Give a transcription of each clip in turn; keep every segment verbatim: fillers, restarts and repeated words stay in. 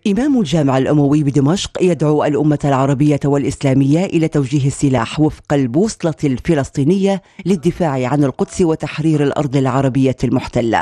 إمام الجامع الأموي بدمشق يدعو الأمة العربية والإسلامية إلى توجيه السلاح وفق البوصلة الفلسطينية للدفاع عن القدس وتحرير الأرض العربية المحتلة.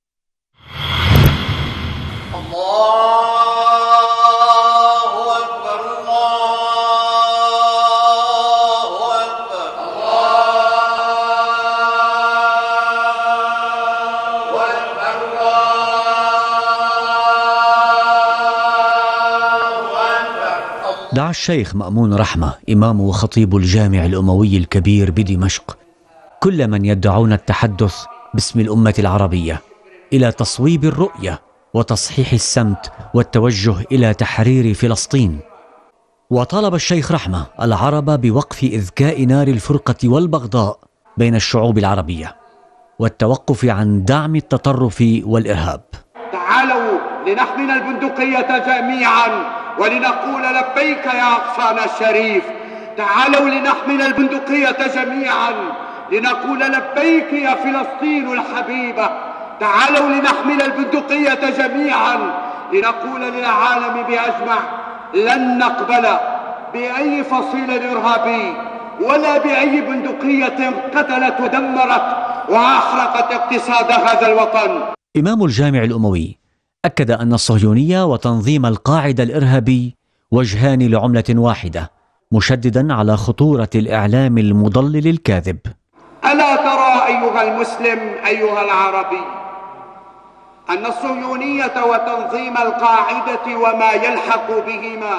دعا الشيخ مأمون رحمة إمام وخطيب الجامع الأموي الكبير بدمشق كل من يدعون التحدث باسم الأمة العربية إلى تصويب الرؤية وتصحيح السمت والتوجه إلى تحرير فلسطين. وطالب الشيخ رحمة العرب بوقف إذكاء نار الفرقة والبغضاء بين الشعوب العربية والتوقف عن دعم التطرف والإرهاب. تعالوا لنحمل البندقية جميعا ولنقول لبيك يا أقصانا الشريف. تعالوا لنحمل البندقية جميعا لنقول لبيك يا فلسطين الحبيبة. تعالوا لنحمل البندقية جميعا لنقول للعالم بأجمع لن نقبل بأي فصيل إرهابي ولا بأي بندقية قتلت ودمرت وأحرقت اقتصاد هذا الوطن. إمام الجامع الأموي أكد أن الصهيونية وتنظيم القاعدة الإرهابي وجهان لعملة واحدة، مشددا على خطورة الإعلام المضلل الكاذب. ألا ترى أيها المسلم أيها العربي أن الصهيونية وتنظيم القاعدة وما يلحق بهما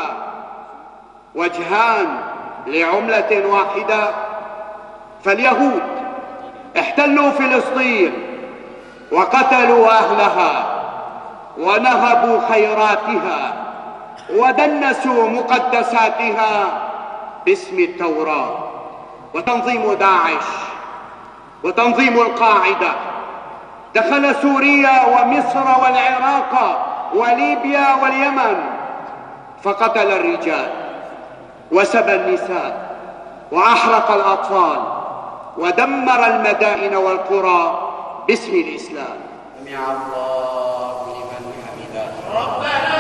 وجهان لعملة واحدة؟ فاليهود احتلوا فلسطين وقتلوا أهلها ونهبوا خيراتها ودنسوا مقدساتها باسم التوراة. وتنظيم داعش وتنظيم القاعدة دخل سوريا ومصر والعراق وليبيا واليمن فقتل الرجال وسبى النساء وأحرق الأطفال ودمر المدائن والقرى باسم الإسلام. سمع الله لمن حمده ربنا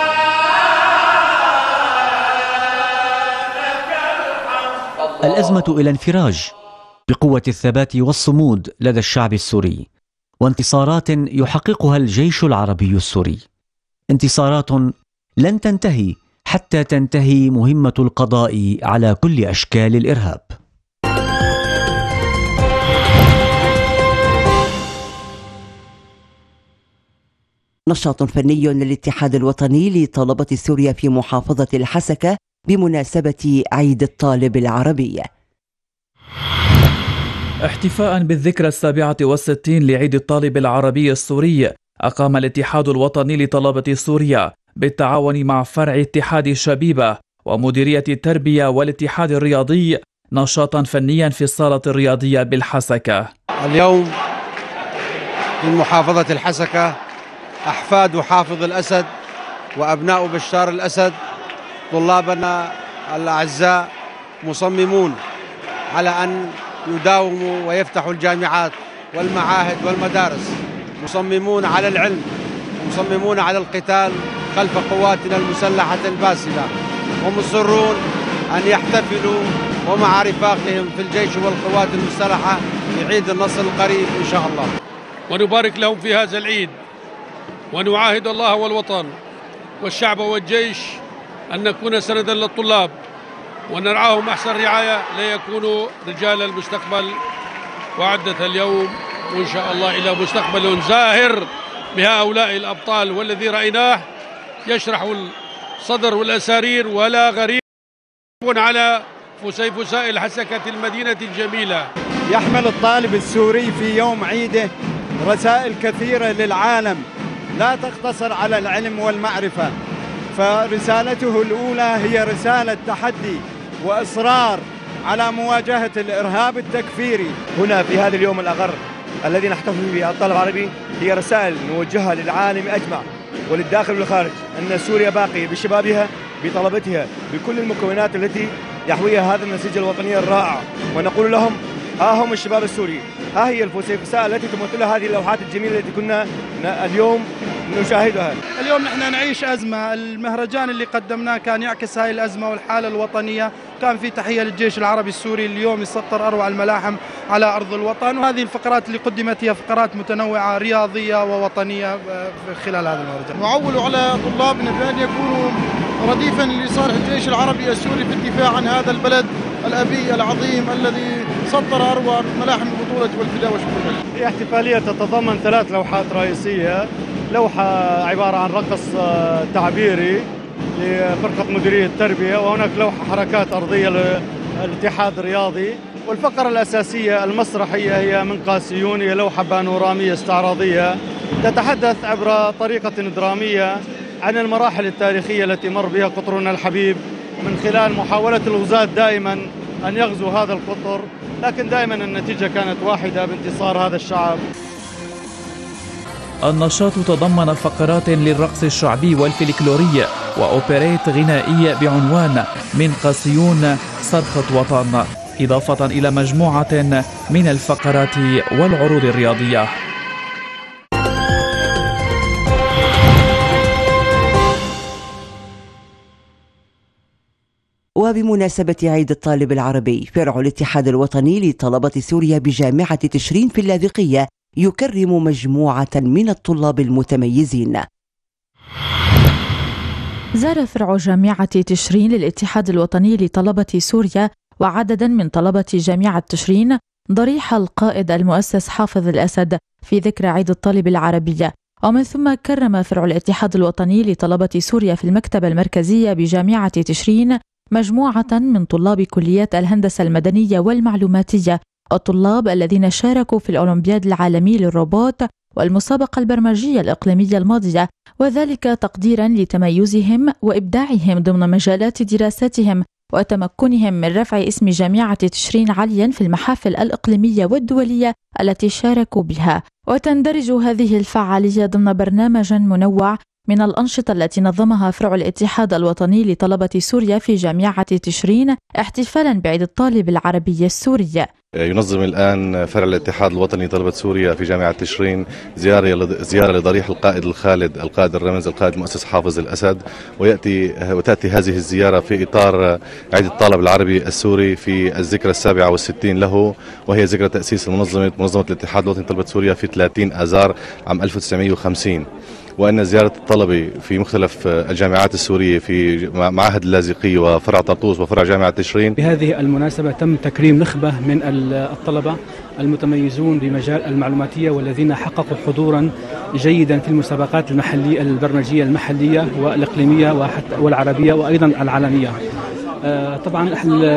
لك الحمد. الأزمة إلى انفراج بقوة الثبات والصمود لدى الشعب السوري، وانتصارات يحققها الجيش العربي السوري، انتصارات لن تنتهي حتى تنتهي مهمة القضاء على كل أشكال الإرهاب. نشاط فني للاتحاد الوطني لطلبة سوريا في محافظة الحسكة بمناسبة عيد الطالب العربي. احتفاء بالذكرى السابعة والستين لعيد الطالب العربي السوري، أقام الاتحاد الوطني لطلبة سوريا بالتعاون مع فرع اتحاد الشبيبة ومديرية التربية والاتحاد الرياضي نشاطا فنيا في الصالة الرياضية بالحسكة. اليوم في محافظة الحسكة أحفاد حافظ الأسد وأبناء بشار الأسد طلابنا الأعزاء مصممون على أن يداوموا ويفتحوا الجامعات والمعاهد والمدارس، مصممون على العلم، مصممون على القتال خلف قواتنا المسلحة الباسلة، ومصرون أن يحتفلوا ومع رفاقهم في الجيش والقوات المسلحة في عيد النصر القريب إن شاء الله. ونبارك لهم في هذا العيد، ونعاهد الله والوطن والشعب والجيش أن نكون سندا للطلاب ونرعاهم أحسن رعاية ليكونوا رجال المستقبل وعدة اليوم، وإن شاء الله إلى مستقبل زاهر بهؤلاء الأبطال، والذي رأيناه يشرح الصدر والأسارير ولا غريب على فسيفساء الحسكة المدينة الجميلة. يحمل الطالب السوري في يوم عيده رسائل كثيرة للعالم لا تقتصر على العلم والمعرفة، فرسالته الأولى هي رسالة تحدي وإصرار على مواجهة الإرهاب التكفيري. هنا في هذا اليوم الأغر الذي نحتفل به الطالب العربي هي رسائل نوجهها للعالم أجمع وللداخل والخارج أن سوريا باقية بشبابها بطلبتها بكل المكونات التي يحويها هذا النسيج الوطني الرائع، ونقول لهم ها هم الشباب السوري، ها هي الفسيفساء التي تمثلها هذه اللوحات الجميلة التي كنا اليوم نشاهدها. اليوم نحن نعيش أزمة. المهرجان اللي قدمناه كان يعكس هاي الأزمة والحالة الوطنية. كان في تحية للجيش العربي السوري اليوم يسطر أروع الملاحم على أرض الوطن، وهذه الفقرات اللي قدمت هي فقرات متنوعة رياضية ووطنية خلال هذا المهرجان. نعول على طلابنا بأن يكونوا رديفا لصالح الجيش العربي السوري في الدفاع عن هذا البلد الأبي العظيم الذي سطر أروع ملاحم البطولة والفداء وشكر لله. هي احتفالية تتضمن ثلاث لوحات رئيسية. لوحة عبارة عن رقص تعبيري لفرقة مديرية التربية، وهناك لوحة حركات أرضية للاتحاد الرياضي، والفقرة الأساسية المسرحية هي من قاسيون، هي لوحة بانورامية استعراضية تتحدث عبر طريقة درامية عن المراحل التاريخية التي مر بها قطرنا الحبيب، من خلال محاولة الغزاة دائما أن يغزوا هذا القطر، لكن دائما النتيجة كانت واحدة بانتصار هذا الشعب. النشاط تضمن فقرات للرقص الشعبي والفلكلوري وأوبريت غنائية بعنوان من قاسيون صرخة وطن، إضافة إلى مجموعة من الفقرات والعروض الرياضية. وبمناسبة عيد الطالب العربي، فرع الاتحاد الوطني لطلبة سوريا بجامعة تشرين في اللاذقية يكرم مجموعة من الطلاب المتميزين. زار فرع جامعة تشرين للاتحاد الوطني لطلبة سوريا وعددا من طلبة جامعة تشرين ضريح القائد المؤسس حافظ الأسد في ذكرى عيد الطالب العربي، ومن ثم كرم فرع الاتحاد الوطني لطلبة سوريا في المكتبة المركزية بجامعة تشرين مجموعة من طلاب كليات الهندسة المدنية والمعلوماتية، الطلاب الذين شاركوا في الأولمبياد العالمي للروبوت والمسابقة البرمجية الإقليمية الماضية، وذلك تقديرا لتميزهم وإبداعهم ضمن مجالات دراساتهم وتمكنهم من رفع اسم جامعة تشرين عاليا في المحافل الإقليمية والدولية التي شاركوا بها. وتندرج هذه الفعالية ضمن برنامج منوع من الأنشطة التي نظمها فرع الاتحاد الوطني لطلبة سوريا في جامعة تشرين احتفالا بعيد الطالب العربي السوري. ينظم الآن فرع الاتحاد الوطني لطلبة سوريا في جامعة تشرين زيارة زيارة لضريح القائد الخالد القائد الرمز القائد المؤسس حافظ الأسد، ويأتي وتأتي هذه الزيارة في إطار عيد الطالب العربي السوري في الذكرى السابعة والستين له، وهي ذكرى تأسيس منظمة منظمة الاتحاد الوطني لطلبة سوريا في ثلاثين آذار عام ألف وتسعمئة وخمسين. وأن زيارة الطلبة في مختلف الجامعات السورية في معهد اللاذقية وفرع طرطوس وفرع جامعة تشرين. بهذه المناسبة تم تكريم نخبة من الطلبة المتميزون بمجال المعلوماتية والذين حققوا حضورا جيدا في المسابقات المحلية البرمجية المحلية والإقليمية والعربية وأيضا العالمية. طبعا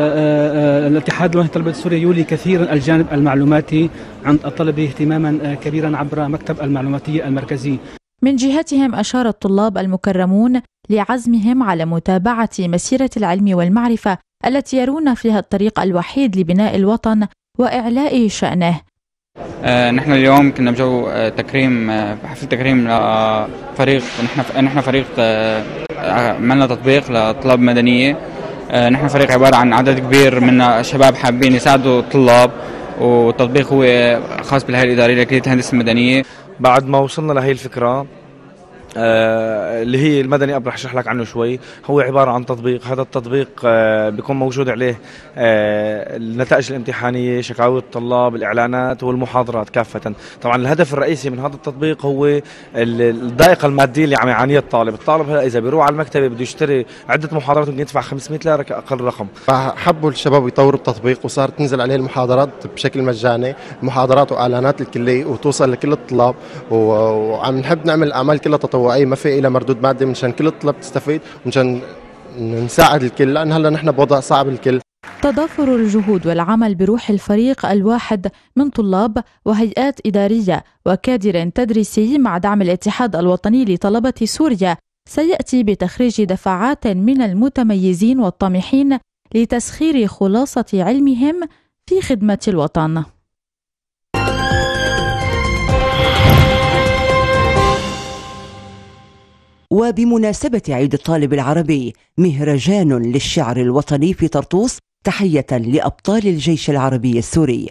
الاتحاد الوطني لطلبة سوريا يولي كثيرا الجانب المعلوماتي عند الطلبة اهتماما كبيرا عبر مكتب المعلوماتية المركزي. من جهتهم أشار الطلاب المكرمون لعزمهم على متابعة مسيرة العلم والمعرفة التي يرون فيها الطريق الوحيد لبناء الوطن وإعلاء شأنه. آه نحن اليوم كنا بجو آه تكريم آه حفل تكريم لفريق نحن نحن فريق عملنا آه تطبيق لطلاب مدنية. آه نحن فريق عبارة عن عدد كبير من شباب حابين يساعدوا الطلاب، والتطبيق هو خاص بالهيئة الإدارية لكلية الهندسة المدنية. بعد ما وصلنا لهي الفكرة آه اللي هي المدني أب رح أشرح لك عنه شوي، هو عبارة عن تطبيق. هذا التطبيق آه بيكون موجود عليه آه النتائج الامتحانية، شكاوي الطلاب، الإعلانات والمحاضرات كافة. طبعا الهدف الرئيسي من هذا التطبيق هو الضائقة المادية اللي عم يعانيها الطالب. الطالب هلا إذا بيروح على المكتبة بده يشتري عدة محاضرات ممكن يدفع خمسمئة ليرة كأقل رقم. حبوا الشباب يطوروا التطبيق وصارت تنزل عليه المحاضرات بشكل مجاني، محاضرات وإعلانات الكلية وتوصل لكل الطلاب، وعم نحب نعمل أعمال كلها تطوعية ما في إلى مردود مادي منشان كل الطلاب تستفيد ومنشان نساعد الكل، لأن هلا نحن بوضع صعب الكل. تضافر الجهود والعمل بروح الفريق الواحد من طلاب وهيئات إدارية وكادر تدريسي مع دعم الاتحاد الوطني لطلبة سوريا سيأتي بتخريج دفعات من المتميزين والطامحين لتسخير خلاصة علمهم في خدمة الوطن. وبمناسبة عيد الطالب العربي، مهرجان للشعر الوطني في طرطوس تحية لأبطال الجيش العربي السوري.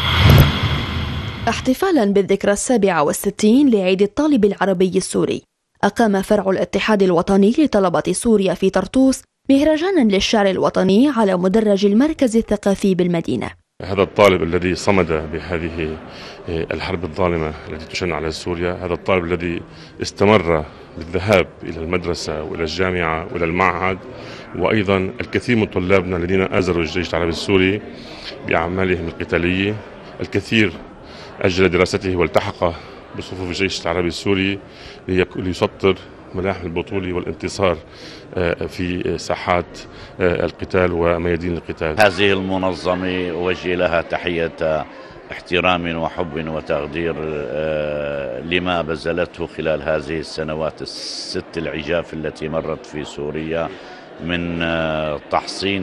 احتفالا بالذكرى السابعة والستين لعيد الطالب العربي السوري، أقام فرع الاتحاد الوطني لطلبة سوريا في طرطوس مهرجانا للشعر الوطني على مدرج المركز الثقافي بالمدينة. هذا الطالب الذي صمد بهذه الحرب الظالمة التي تشن على سوريا، هذا الطالب الذي استمر بالذهاب إلى المدرسة وإلى الجامعة وإلى المعهد، وأيضا الكثير من طلابنا الذين آزروا الجيش العربي السوري بأعمالهم القتالية، الكثير أجل دراسته والتحق بصفوف الجيش العربي السوري ليسطر ملاحم البطولة والانتصار في ساحات القتال وميادين القتال. هذه المنظمة أوجه لها تحية احترام وحب وتقدير لما بذلته خلال هذه السنوات الست العجاف التي مرت في سوريا من تحصين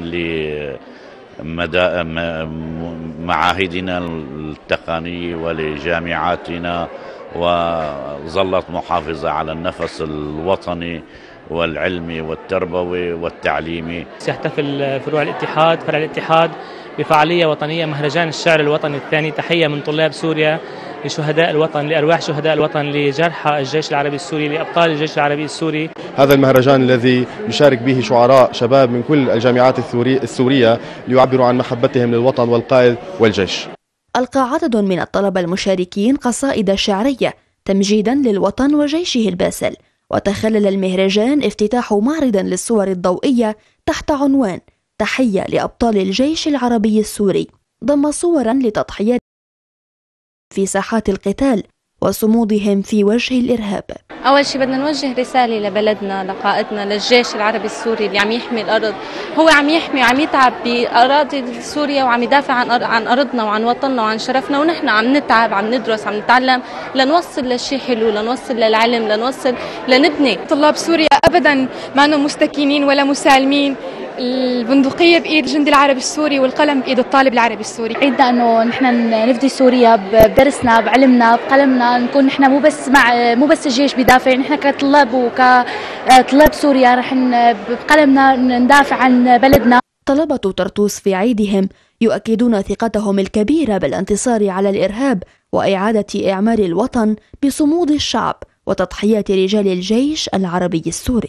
لمعاهدنا التقنية ولجامعاتنا، وظلت محافظة على النفس الوطني والعلمي والتربوي والتعليمي. سيحتفل فروع الاتحاد فرع الاتحاد بفعالية وطنية مهرجان الشعر الوطني الثاني، تحية من طلاب سوريا لشهداء الوطن، لأرواح شهداء الوطن، لجرحى الجيش العربي السوري، لأبطال الجيش العربي السوري. هذا المهرجان الذي يشارك به شعراء شباب من كل الجامعات السورية ليعبروا عن محبتهم للوطن والقائد والجيش. ألقى عدد من الطلبة المشاركين قصائد شعرية تمجيدا للوطن وجيشه الباسل، وتخلل المهرجان افتتاح معرض للصور الضوئية تحت عنوان تحية لأبطال الجيش العربي السوري، ضم صورا لتضحيات في ساحات القتال وصمودهم في وجه الإرهاب. أول شيء بدنا نوجه رسالة لبلدنا، لقائدنا، للجيش العربي السوري اللي عم يحمي الأرض. هو عم يحمي وعم يتعب بأراضي سوريا وعم يدافع عن عن أرضنا وعن وطننا وعن شرفنا، ونحن عم نتعب، عم ندرس، عم نتعلم لنوصل لشيء حلو، لنوصل للعلم، لنوصل لنبني. طلاب سوريا أبدا ما نم مستكينين ولا مسالمين، البندقية بإيد الجندي العربي السوري والقلم بإيد الطالب العربي السوري. عيدنا أنه نحن نفدي سوريا بدرسنا، بعلمنا، بقلمنا، نكون نحن مو بس مع مو بس الجيش بيدافع، نحن كطلاب وكطلاب سوريا رح بقلمنا ندافع عن بلدنا. طلبة طرطوس في عيدهم يؤكدون ثقتهم الكبيرة بالانتصار على الإرهاب وإعادة إعمار الوطن بصمود الشعب وتضحيات رجال الجيش العربي السوري.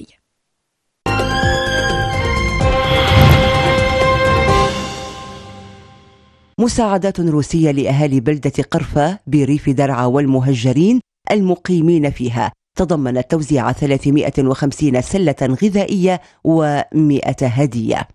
مساعدات روسية لأهالي بلدة قرفة بريف درعا والمهجرين المقيمين فيها تضمنت توزيع ثلاثمائة وخمسين سلة غذائية ومئة هدية.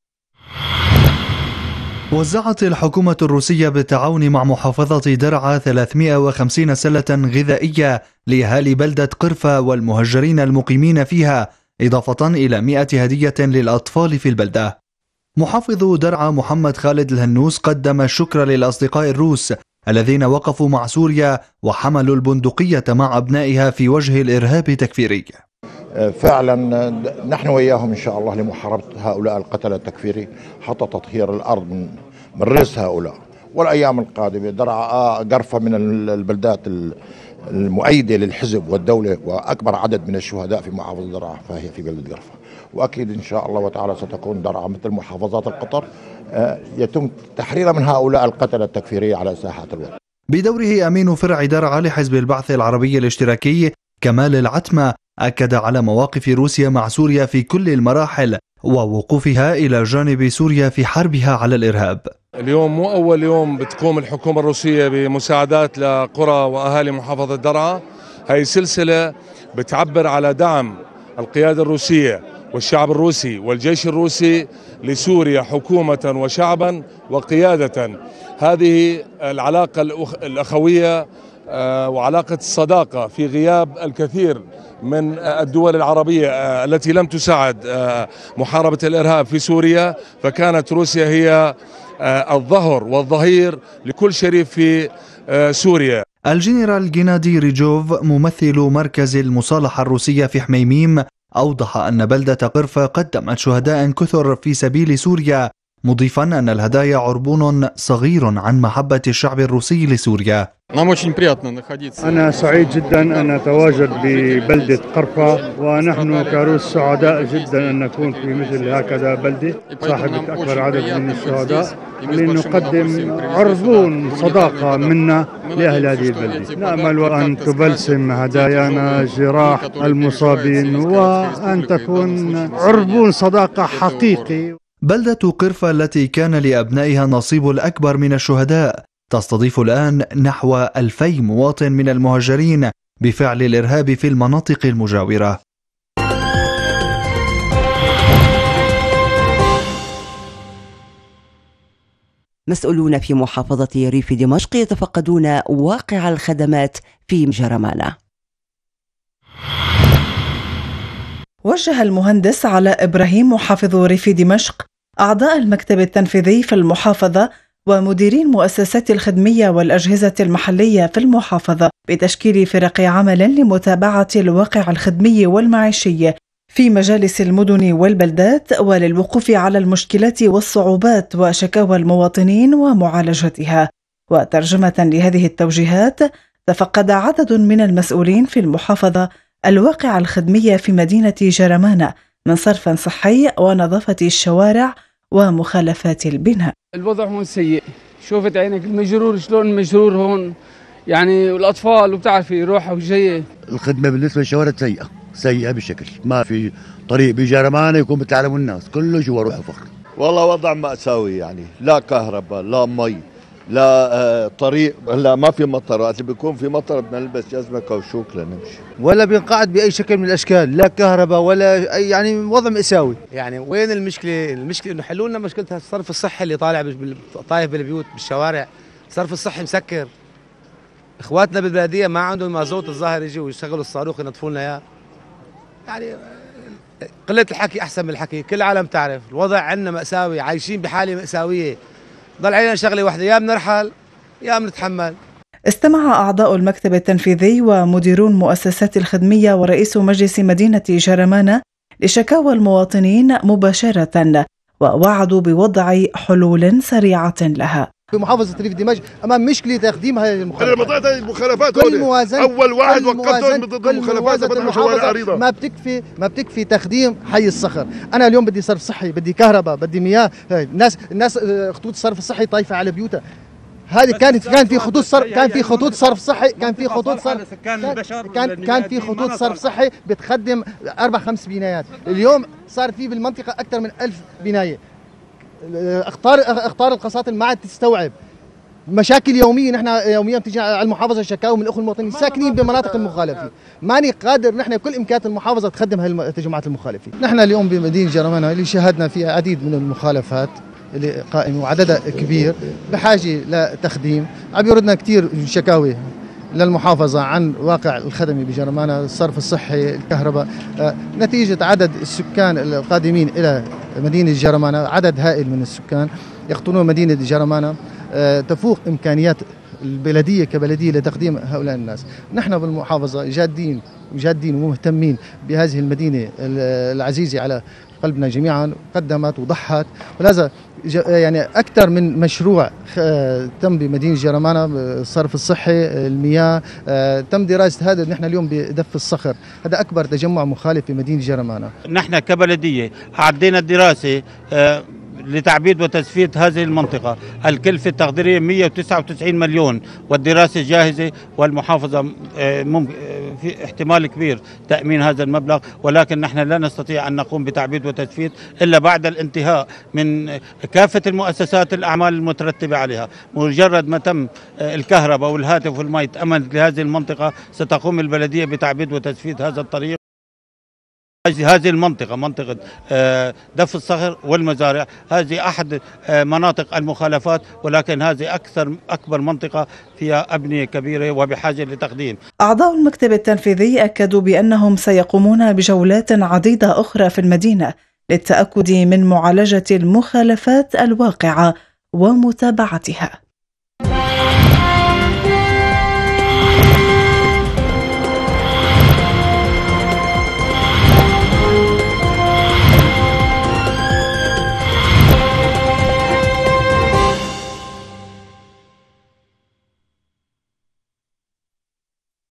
وزعت الحكومة الروسية بالتعاون مع محافظة درعا ثلاثمائة وخمسين سلة غذائية لأهالي بلدة قرفة والمهجرين المقيمين فيها، إضافة إلى مئة هدية للأطفال في البلدة. محافظ درعا محمد خالد الهنوس قدم الشكر للأصدقاء الروس الذين وقفوا مع سوريا وحملوا البندقية مع أبنائها في وجه الإرهاب التكفيري. فعلا نحن وإياهم إن شاء الله لمحاربة هؤلاء القتلة التكفيري حتى تطهير الأرض من من رزق هؤلاء. والأيام القادمة درعا قرفة من البلدات المؤيدة للحزب والدولة، وأكبر عدد من الشهداء في محافظة درعا فهي في بلدة قرفة، وأكيد إن شاء الله وتعالى ستكون درعا مثل محافظات القطر يتم تحريرها من هؤلاء القتلة التكفيرية على ساحات الوطن. بدوره أمين فرع درعا لحزب البعث العربي الاشتراكي كمال العتمة أكد على مواقف روسيا مع سوريا في كل المراحل ووقوفها إلى جانب سوريا في حربها على الإرهاب. اليوم مو أول يوم بتقوم الحكومة الروسية بمساعدات لقرى وأهالي محافظة درعا. هاي سلسلة بتعبر على دعم القيادة الروسية والشعب الروسي والجيش الروسي لسوريا حكومة وشعبا وقيادة. هذه العلاقة الأخوية وعلاقة الصداقة في غياب الكثير من الدول العربية التي لم تساعد محاربة الإرهاب في سوريا، فكانت روسيا هي الظهر والظهير لكل شريف في سوريا. الجنرال جينادي ريجوف ممثل مركز المصالحة الروسية في حميميم أوضح أن بلدة قرفة قدمت شهداء كثر في سبيل سوريا مضيفا أن الهدايا عربون صغير عن محبة الشعب الروسي لسوريا. أنا سعيد جدا أن أتواجد ببلدة قرفة، ونحن كروس سعداء جدا أن نكون في مثل هكذا بلدة صاحبة أكبر عدد من الشهداء، لنقدم عربون صداقة منا لأهل هذه البلدة. نأمل أن تبلسم هدايانا جراح المصابين وأن تكون عربون صداقة حقيقي. بلدة قرفة التي كان لأبنائها النصيب الأكبر من الشهداء تستضيف الآن نحو ألفي مواطن من المهاجرين بفعل الإرهاب في المناطق المجاورة. مسؤولون في محافظة ريف دمشق يتفقدون واقع الخدمات في جرمانة. وجه المهندس علاء إبراهيم محافظ ريف دمشق أعضاء المكتب التنفيذي في المحافظة ومديرين مؤسسات الخدمية والأجهزة المحلية في المحافظة بتشكيل فرق عمل لمتابعة الواقع الخدمي والمعيشي في مجالس المدن والبلدات، وللوقوف على المشكلات والصعوبات وشكاوى المواطنين ومعالجتها. وترجمة لهذه التوجيهات، تفقد عدد من المسؤولين في المحافظة الواقع الخدمي في مدينة جرمانة من صرف صحي ونظافة الشوارع ومخالفات البناء. الوضع هون سيء، شوفت عينك المجرور شلون المجرور هون يعني، والأطفال وبتعرفي روحة وجاية. الخدمة بالنسبة للشوارع سيئة سيئة بشكل، ما في طريق بجرمانة يكون بتعلموا الناس، كله جوا روح وفخر. والله وضع مأساوي يعني، لا كهرباء لا مي لا آه طريق، لا ما في مطر، وقت بيكون في مطر بدنا نلبس جزمة كاوشوك لنمشي، ولا بينقعد بأي شكل من الأشكال، لا كهرباء ولا أي، يعني وضع مأساوي. يعني وين المشكلة؟ المشكلة إنه حلوا لنا مشكلة الصرف الصحي اللي طالع طايف بالبيوت بالشوارع، الصرف الصحي مسكر. إخواتنا بالبلدية ما عندهم مازوت الظاهر يجوا ويشتغلوا الصاروخ ينطفوا لنا إياه. يعني قلة الحكي أحسن من الحكي، كل العالم تعرف الوضع عندنا مأساوي، عايشين بحالة مأساوية، ضل علينا شغلة واحدة، يا بنرحل يا بنتحمل. استمع أعضاء المكتب التنفيذي ومديرون مؤسسات الخدمية ورئيس مجلس مدينة جرمانة لشكاوى المواطنين مباشرة، ووعدوا بوضع حلول سريعة لها. في محافظة ريف دمشق أمام مشكلة تقديم هذه المخالفات. أنا المخالفات كل موازنة أول واحد وقفتهم ضد المخالفات فتحوا شوارع عريضة. ما بتكفي ما بتكفي تقديم حي الصخر. أنا اليوم بدي صرف صحي، بدي كهرباء، بدي مياه، الناس الناس خطوط الصرف الصحي طايفة على بيوتها. هذه كانت كان في خطوط صرف كان في خطوط صرف صحي كان في خطوط صرف كان كان في خطوط صرف صحي بتخدم أربع خمس بنايات. اليوم صار في بالمنطقة أكثر من ألف بناية. اختار اختار القصات ما عاد تستوعب مشاكل يوميه. نحن يوميا بتيجي على المحافظه شكاوى من الاخوه المواطنين ساكنين بمناطق المخالفين، ماني قادر نحن كل امكانيات المحافظه تخدم هاي التجمعات المخالفين. نحن اليوم بمدينه جرمانة اللي شاهدنا فيها عديد من المخالفات اللي قائمه وعددها كبير بحاجه لتخديم. عم يردنا كثير شكاوي للمحافظة عن واقع الخدمي بجرمانة، الصرف الصحي، الكهرباء، نتيجة عدد السكان القادمين إلى مدينة جرمانة، عدد هائل من السكان يقطنون مدينة جرمانة تفوق إمكانيات البلدية كبلدية لتقديم هؤلاء الناس. نحن بالمحافظة جادين وجادين ومهتمين بهذه المدينة العزيزة على قلبنا جميعا، قدمت وضحت، ولهذا يعني أكثر من مشروع تم بمدينة جرمانة، الصرف الصحي، المياه، تم دراسة هذا. نحن اليوم بدف الصخر، هذا أكبر تجمع مخالف في مدينة جرمانة. نحن كبلدية عدينا الدراسة لتعبيد وتزفيت هذه المنطقة، الكلفة التقديرية مئة وتسعة وتسعين مليون، والدراسة جاهزة، والمحافظة في احتمال كبير تأمين هذا المبلغ، ولكن نحن لا نستطيع أن نقوم بتعبيد وتزفيت إلا بعد الانتهاء من كافة المؤسسات الأعمال المترتبة عليها. مجرد ما تم الكهرباء والهاتف والماء تأمن لهذه المنطقة، ستقوم البلدية بتعبيد وتزفيت هذا الطريق. هذه المنطقة منطقة دف الصخر والمزارع، هذه أحد مناطق المخالفات، ولكن هذه أكثر أكبر منطقة فيها أبنية كبيرة وبحاجة لتقديم. أعضاء المكتب التنفيذي أكدوا بأنهم سيقومون بجولات عديدة أخرى في المدينة للتأكد من معالجة المخالفات الواقعة ومتابعتها.